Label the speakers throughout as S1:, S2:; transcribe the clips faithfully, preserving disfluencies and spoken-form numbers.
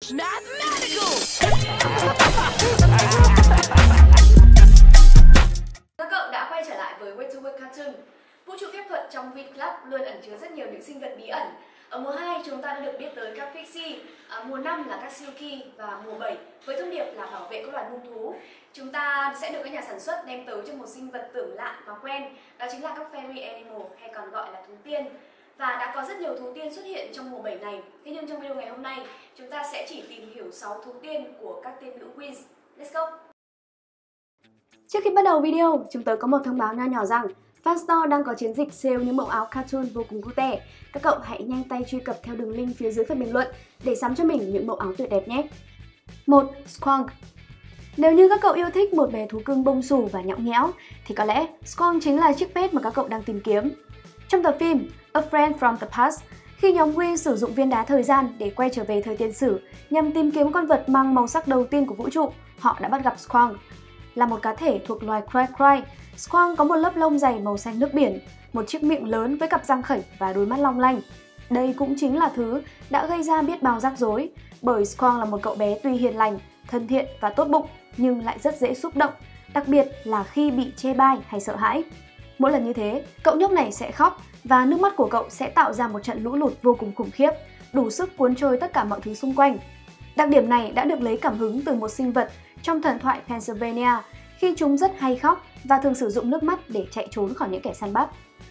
S1: Mathematical.
S2: Các cậu đã quay trở lại với Way to Work Cartoon. Vũ trụ phép thuật trong Wit Club luôn ẩn chứa rất nhiều những sinh vật bí ẩn. Ở mùa hai chúng ta đã được biết tới các Pixie, à, mùa năm là các Silky và mùa bảy với thông điệp là bảo vệ các loài muông thú. Chúng ta sẽ được các nhà sản xuất đem tới cho một sinh vật tưởng lạ và quen, đó chính là các Fairy Animal hay còn gọi là thú tiên. Và đã có rất nhiều thú tiên xuất hiện trong mùa bảy này. Thế nhưng trong video ngày hôm nay, chúng ta sẽ chỉ tìm hiểu sáu thú tiên của các tiên nữ Wiz. Let's go!
S3: Trước khi bắt đầu video, chúng tôi có một thông báo nho nhỏ rằng Fanstore đang có chiến dịch sale những mẫu áo cartoon vô cùng cute. Các cậu hãy nhanh tay truy cập theo đường link phía dưới phần bình luận để sắm cho mình những mẫu áo tuyệt đẹp nhé. một. Squonk. Nếu như các cậu yêu thích một bé thú cưng bông xù và nhõng nhẽo, thì có lẽ Squonk chính là chiếc pet mà các cậu đang tìm kiếm. Trong tập phim A Friend from the Past, khi nhóm Win sử dụng viên đá thời gian để quay trở về thời tiền sử nhằm tìm kiếm con vật mang màu sắc đầu tiên của vũ trụ, họ đã bắt gặp Squonk. Là một cá thể thuộc loài Cry Cry, Squonk có một lớp lông dày màu xanh nước biển, một chiếc miệng lớn với cặp răng khểnh và đôi mắt long lanh. Đây cũng chính là thứ đã gây ra biết bao rắc rối, bởi Squonk là một cậu bé tuy hiền lành, thân thiện và tốt bụng nhưng lại rất dễ xúc động, đặc biệt là khi bị chê bai hay sợ hãi. Mỗi lần như thế, cậu nhóc này sẽ khóc và nước mắt của cậu sẽ tạo ra một trận lũ lụt vô cùng khủng khiếp, đủ sức cuốn trôi tất cả mọi thứ xung quanh. Đặc điểm này đã được lấy cảm hứng từ một sinh vật trong thần thoại Pennsylvania khi chúng rất hay khóc và thường sử dụng nước mắt để chạy trốn khỏi những kẻ săn bắt.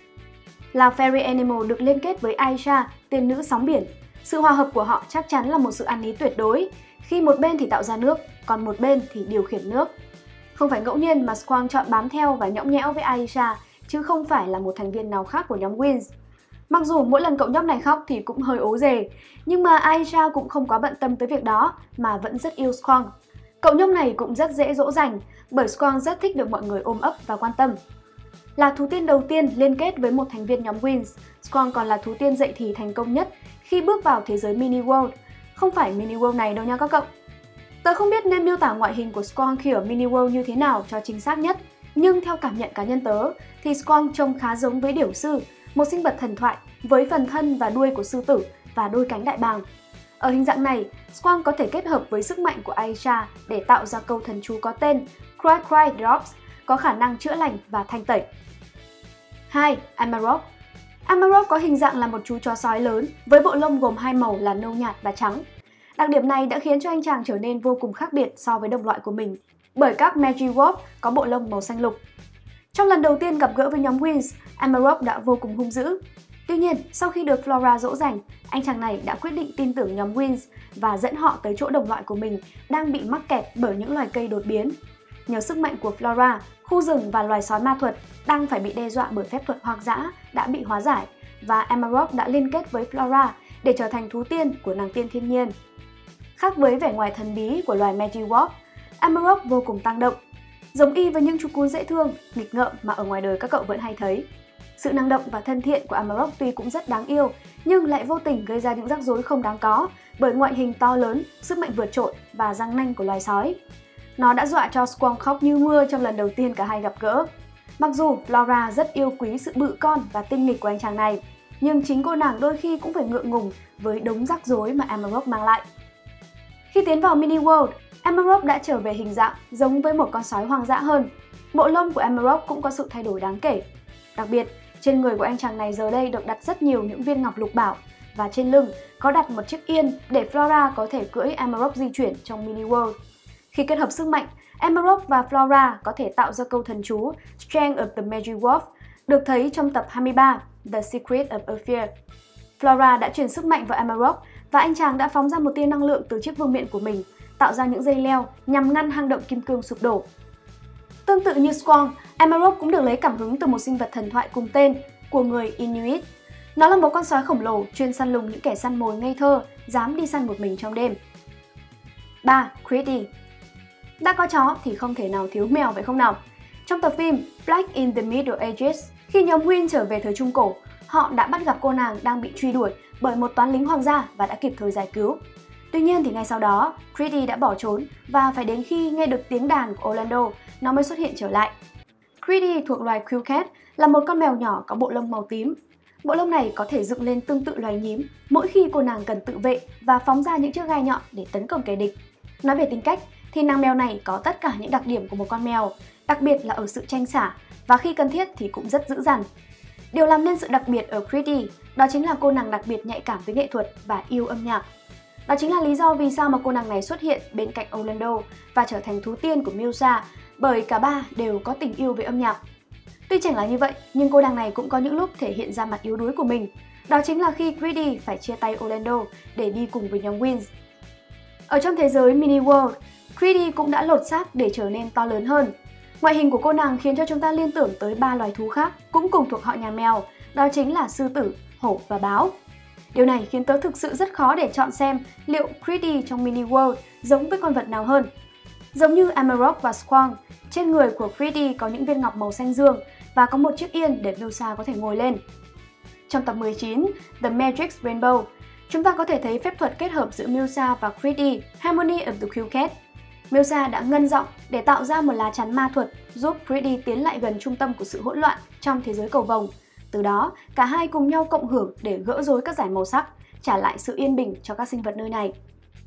S3: Là Fairy Animal được liên kết với Aisha, tiên nữ sóng biển. Sự hòa hợp của họ chắc chắn là một sự ăn ý tuyệt đối, khi một bên thì tạo ra nước, còn một bên thì điều khiển nước. Không phải ngẫu nhiên mà Squonk chọn bám theo và nhõng nhẽo với Aisha, chứ không phải là một thành viên nào khác của nhóm Wins. Mặc dù mỗi lần cậu nhóc này khóc thì cũng hơi ố dề, nhưng mà Aisha cũng không quá bận tâm tới việc đó mà vẫn rất yêu Squonk. Cậu nhóc này cũng rất dễ dỗ dành, bởi Squonk rất thích được mọi người ôm ấp và quan tâm. Là thú tiên đầu tiên liên kết với một thành viên nhóm Wins, Squonk còn là thú tiên dậy thì thành công nhất khi bước vào thế giới Mini World. Không phải Mini World này đâu nha các cậu. Tớ không biết nên miêu tả ngoại hình của Squonk khi ở Mini World như thế nào cho chính xác nhất, nhưng theo cảm nhận cá nhân tớ thì Squonk trông khá giống với điểu sư, một sinh vật thần thoại với phần thân và đuôi của sư tử và đôi cánh đại bàng. Ở hình dạng này, Squonk có thể kết hợp với sức mạnh của Aisha để tạo ra câu thần chú có tên Cry Cry Drops, có khả năng chữa lành và thanh tẩy. hai. Amarok. Amarok có hình dạng là một chú chó sói lớn với bộ lông gồm hai màu là nâu nhạt và trắng. Đặc điểm này đã khiến cho anh chàng trở nên vô cùng khác biệt so với đồng loại của mình, bởi các Magiwop có bộ lông màu xanh lục. Trong lần đầu tiên gặp gỡ với nhóm Wins, Amarok đã vô cùng hung dữ. Tuy nhiên, sau khi được Flora dỗ dành, anh chàng này đã quyết định tin tưởng nhóm Wins và dẫn họ tới chỗ đồng loại của mình đang bị mắc kẹt bởi những loài cây đột biến. Nhờ sức mạnh của Flora, khu rừng và loài sói ma thuật đang phải bị đe dọa bởi phép thuật hoang dã đã bị hóa giải, và Amarok đã liên kết với Flora để trở thành thú tiên của nàng tiên thiên nhiên. Khác với vẻ ngoài thần bí của loài Magiwop, Amarok vô cùng tăng động, giống y với những chú cún dễ thương, nghịch ngợm mà ở ngoài đời các cậu vẫn hay thấy. Sự năng động và thân thiện của Amarok tuy cũng rất đáng yêu, nhưng lại vô tình gây ra những rắc rối không đáng có bởi ngoại hình to lớn, sức mạnh vượt trội và răng nanh của loài sói. Nó đã dọa cho Squonk khóc như mưa trong lần đầu tiên cả hai gặp gỡ. Mặc dù Flora rất yêu quý sự bự con và tinh nghịch của anh chàng này, nhưng chính cô nàng đôi khi cũng phải ngượng ngùng với đống rắc rối mà Amarok mang lại. Khi tiến vào Mini World, Amarok đã trở về hình dạng giống với một con sói hoang dã hơn. Bộ lông của Amarok cũng có sự thay đổi đáng kể. Đặc biệt, trên người của anh chàng này giờ đây được đặt rất nhiều những viên ngọc lục bảo, và trên lưng có đặt một chiếc yên để Flora có thể cưỡi Amarok di chuyển trong Mini World. Khi kết hợp sức mạnh, Amarok và Flora có thể tạo ra câu thần chú Strength of the Magiwolf, được thấy trong tập hai mươi ba The Secret of Ophir. Flora đã truyền sức mạnh vào Amarok và anh chàng đã phóng ra một tia năng lượng từ chiếc vương miện của mình, tạo ra những dây leo nhằm ngăn hang động kim cương sụp đổ. Tương tự như Squonk, Amarok cũng được lấy cảm hứng từ một sinh vật thần thoại cùng tên của người Inuit. Nó là một con sói khổng lồ chuyên săn lùng những kẻ săn mồi ngây thơ, dám đi săn một mình trong đêm. ba. Creedy. Đã có chó thì không thể nào thiếu mèo phải không nào? Trong tập phim Black in the Middle Ages, khi nhóm Win trở về thời Trung Cổ, họ đã bắt gặp cô nàng đang bị truy đuổi bởi một toán lính hoàng gia và đã kịp thời giải cứu. Tuy nhiên thì ngay sau đó, Creedy đã bỏ trốn và phải đến khi nghe được tiếng đàn của Orlando, nó mới xuất hiện trở lại. Creedy thuộc loài Quillcat, là một con mèo nhỏ có bộ lông màu tím. Bộ lông này có thể dựng lên tương tự loài nhím mỗi khi cô nàng cần tự vệ và phóng ra những chiếc gai nhọn để tấn công kẻ địch. Nói về tính cách thì nàng mèo này có tất cả những đặc điểm của một con mèo, đặc biệt là ở sự tranh xả và khi cần thiết thì cũng rất dữ dằn. Điều làm nên sự đặc biệt ở Creedy đó chính là cô nàng đặc biệt nhạy cảm với nghệ thuật và yêu âm nhạc. Đó chính là lý do vì sao mà cô nàng này xuất hiện bên cạnh Orlando và trở thành thú tiên của Musa, bởi cả ba đều có tình yêu với âm nhạc. Tuy chẳng là như vậy, nhưng cô nàng này cũng có những lúc thể hiện ra mặt yếu đuối của mình. Đó chính là khi Creedy phải chia tay Orlando để đi cùng với nhóm Wings. Ở trong thế giới Mini World, Creedy cũng đã lột xác để trở nên to lớn hơn. Ngoại hình của cô nàng khiến cho chúng ta liên tưởng tới ba loài thú khác cũng cùng thuộc họ nhà mèo, đó chính là sư tử, hổ và báo. Điều này khiến tớ thực sự rất khó để chọn xem liệu Creedy trong Mini World giống với con vật nào hơn. Giống như Amarok và Squall, trên người của Creedy có những viên ngọc màu xanh dương và có một chiếc yên để Musa có thể ngồi lên. Trong tập mười chín, The Magic Rainbow, chúng ta có thể thấy phép thuật kết hợp giữa Musa và Creedy, Harmony of the Cool Cat. Musa đã ngân giọng để tạo ra một lá chắn ma thuật giúp Creedy tiến lại gần trung tâm của sự hỗn loạn trong thế giới cầu vồng. Từ đó, cả hai cùng nhau cộng hưởng để gỡ rối các dải màu sắc, trả lại sự yên bình cho các sinh vật nơi này.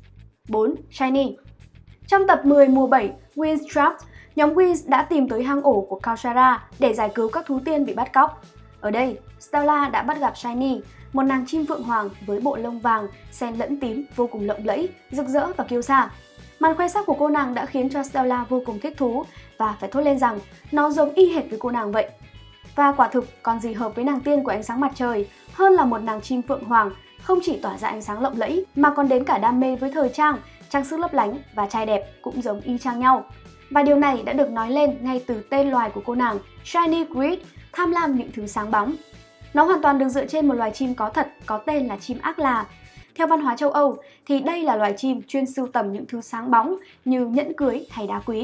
S3: bốn. Shiny. Trong tập mười mùa bảy, Wings Trapped, nhóm Wings đã tìm tới hang ổ của Kalshara để giải cứu các thú tiên bị bắt cóc. Ở đây, Stella đã bắt gặp Shiny, một nàng chim phượng hoàng với bộ lông vàng, xen lẫn tím vô cùng lộng lẫy, rực rỡ và kiêu sa. Màn khoe sắc của cô nàng đã khiến cho Stella vô cùng thích thú và phải thốt lên rằng nó giống y hệt với cô nàng vậy. Và quả thực còn gì hợp với nàng tiên của ánh sáng mặt trời hơn là một nàng chim phượng hoàng không chỉ tỏa ra ánh sáng lộng lẫy mà còn đến cả đam mê với thời trang, trang sức lấp lánh và trai đẹp cũng giống y chang nhau. Và điều này đã được nói lên ngay từ tên loài của cô nàng, Shiny Greed, tham lam những thứ sáng bóng. Nó hoàn toàn được dựa trên một loài chim có thật có tên là chim ác là. Theo văn hóa châu Âu thì đây là loài chim chuyên sưu tầm những thứ sáng bóng như nhẫn cưới hay đá quý.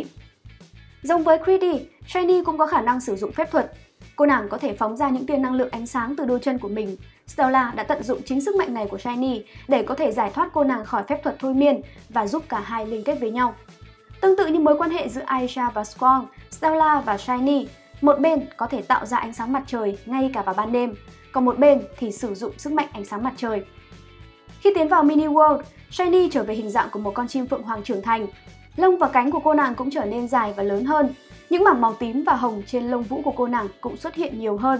S3: Giống với Creedy, Shiny cũng có khả năng sử dụng phép thuật. Cô nàng có thể phóng ra những tia năng lượng ánh sáng từ đôi chân của mình. Stella đã tận dụng chính sức mạnh này của Shiny để có thể giải thoát cô nàng khỏi phép thuật thôi miên và giúp cả hai liên kết với nhau. Tương tự như mối quan hệ giữa Aisha và Squall, Stella và Shiny, một bên có thể tạo ra ánh sáng mặt trời ngay cả vào ban đêm, còn một bên thì sử dụng sức mạnh ánh sáng mặt trời. Khi tiến vào Mini World, Shiny trở về hình dạng của một con chim phượng hoàng trưởng thành. Lông và cánh của cô nàng cũng trở nên dài và lớn hơn. Những mảng màu tím và hồng trên lông vũ của cô nàng cũng xuất hiện nhiều hơn.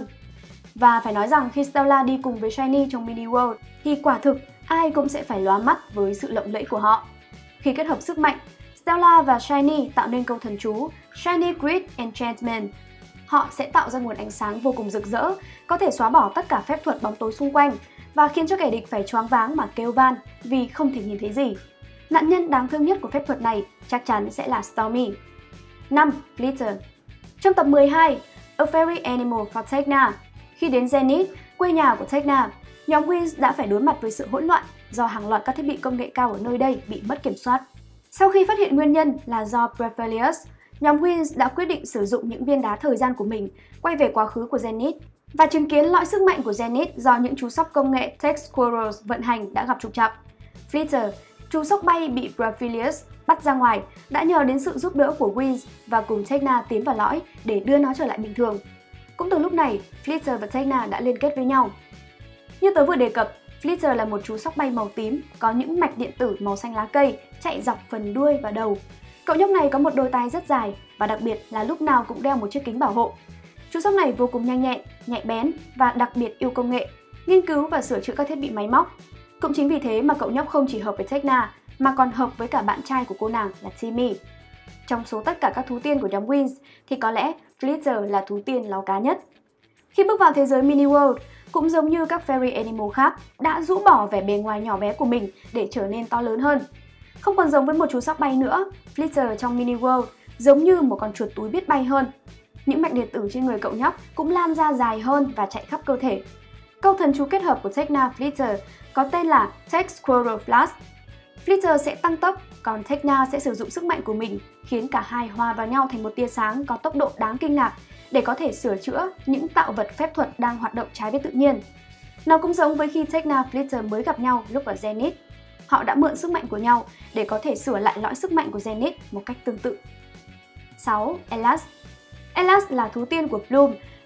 S3: Và phải nói rằng khi Stella đi cùng với Shiny trong Mini World thì quả thực ai cũng sẽ phải lóa mắt với sự lộng lẫy của họ. Khi kết hợp sức mạnh, Stella và Shiny tạo nên câu thần chú Shiny Greed Enchantment. Họ sẽ tạo ra nguồn ánh sáng vô cùng rực rỡ, có thể xóa bỏ tất cả phép thuật bóng tối xung quanh và khiến cho kẻ địch phải choáng váng mà kêu van vì không thể nhìn thấy gì. Nạn nhân đáng thương nhất của phép thuật này chắc chắn sẽ là Stormy. năm. Flitter. Trong tập mười hai, A Fairy Animal for Tecna, khi đến Zenith, quê nhà của Tecna, nhóm Wings đã phải đối mặt với sự hỗn loạn do hàng loạt các thiết bị công nghệ cao ở nơi đây bị mất kiểm soát. Sau khi phát hiện nguyên nhân là do Brephelius, nhóm Wings đã quyết định sử dụng những viên đá thời gian của mình quay về quá khứ của Zenith và chứng kiến lõi sức mạnh của Zenith do những chú sóc công nghệ Tech Squirrels vận hành đã gặp trục trặc. Flitter, chú sóc bay bị Brephelius bắt ra ngoài, đã nhờ đến sự giúp đỡ của Wings và cùng Tecna tiến vào lõi để đưa nó trở lại bình thường. Cũng từ lúc này, Flitter và Tecna đã liên kết với nhau. Như tớ vừa đề cập, Flitter là một chú sóc bay màu tím có những mạch điện tử màu xanh lá cây chạy dọc phần đuôi và đầu. Cậu nhóc này có một đôi tai rất dài và đặc biệt là lúc nào cũng đeo một chiếc kính bảo hộ. Chú sóc này vô cùng nhanh nhẹn, nhạy bén và đặc biệt yêu công nghệ, nghiên cứu và sửa chữa các thiết bị máy móc. Cũng chính vì thế mà cậu nhóc không chỉ hợp với Tecna mà còn hợp với cả bạn trai của cô nàng là Timmy. Trong số tất cả các thú tiên của nhóm Wings thì có lẽ Flitter là thú tiên láu cá nhất. Khi bước vào thế giới Mini World, cũng giống như các Fairy Animal khác, đã rũ bỏ vẻ bề ngoài nhỏ bé của mình để trở nên to lớn hơn. Không còn giống với một chú sóc bay nữa, Flitter trong Mini World giống như một con chuột túi biết bay hơn. Những mạch điện tử trên người cậu nhóc cũng lan ra dài hơn và chạy khắp cơ thể. Câu thần chú kết hợp của Tecna Flitter có tên là Tech Squirrel Flash. Flitter sẽ tăng tốc, còn Tecna sẽ sử dụng sức mạnh của mình khiến cả hai hòa vào nhau thành một tia sáng có tốc độ đáng kinh ngạc để có thể sửa chữa những tạo vật phép thuật đang hoạt động trái với tự nhiên. Nó cũng giống với khi Tecna Flitter mới gặp nhau lúc ở Zenith. Họ đã mượn sức mạnh của nhau để có thể sửa lại lõi sức mạnh của Zenith một cách tương tự. sáu. Elas. Elas là thú tiên của Bloom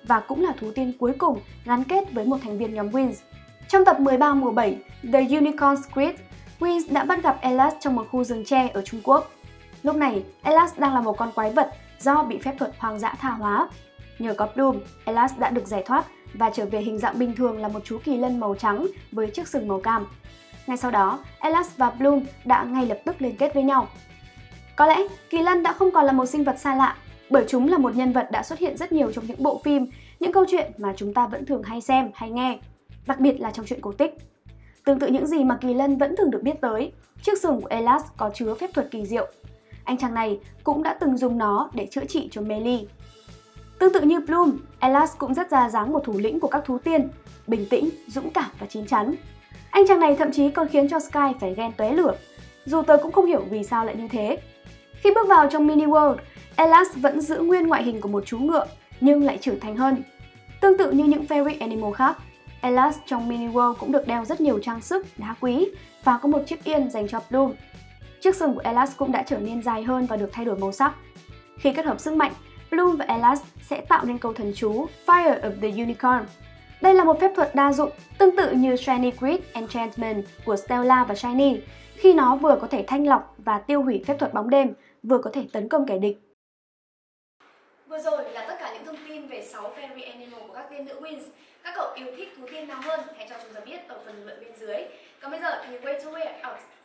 S3: và cũng là thú tiên cuối cùng gắn kết với một thành viên nhóm Wings. Trong tập mười ba mùa bảy The Unicorn Squid, Wings đã bắt gặp Elas trong một khu rừng tre ở Trung Quốc. Lúc này, Elas đang là một con quái vật do bị phép thuật hoang dã tha hóa. Nhờ có Bloom, Elas đã được giải thoát và trở về hình dạng bình thường là một chú kỳ lân màu trắng với chiếc sừng màu cam. Ngay sau đó, Elas và Bloom đã ngay lập tức liên kết với nhau. Có lẽ, kỳ lân đã không còn là một sinh vật xa lạ, bởi chúng là một nhân vật đã xuất hiện rất nhiều trong những bộ phim, những câu chuyện mà chúng ta vẫn thường hay xem, hay nghe, đặc biệt là trong truyện cổ tích. Tương tự những gì mà kỳ lân vẫn thường được biết tới, chiếc sừng của Elas có chứa phép thuật kỳ diệu. Anh chàng này cũng đã từng dùng nó để chữa trị cho Melee. Tương tự như Bloom, Elas cũng rất ra dáng một thủ lĩnh của các thú tiên, bình tĩnh, dũng cảm và chín chắn. Anh chàng này thậm chí còn khiến cho Sky phải ghen tóe lửa, dù tớ cũng không hiểu vì sao lại như thế. Khi bước vào trong mini world, Elas vẫn giữ nguyên ngoại hình của một chú ngựa nhưng lại trưởng thành hơn. Tương tự như những fairy animal khác, Elas trong mini world cũng được đeo rất nhiều trang sức, đá quý và có một chiếc yên dành cho Bloom. Chiếc sừng của Elas cũng đã trở nên dài hơn và được thay đổi màu sắc. Khi kết hợp sức mạnh, Bloom và Elas sẽ tạo nên câu thần chú Fire of the Unicorn. Đây là một phép thuật đa dụng, tương tự như Shiny Grid Enchantment của Stella và Shiny, khi nó vừa có thể thanh lọc và tiêu hủy phép thuật bóng đêm, vừa có thể tấn công kẻ địch.
S2: Vừa rồi là tất cả những thông tin về sáu fairy animal của các tiên nữ Wings. Các cậu yêu thích thú tiên nào hơn? Hãy cho chúng ta biết ở phần bình luận bên dưới. Còn bây giờ thì way to wear out.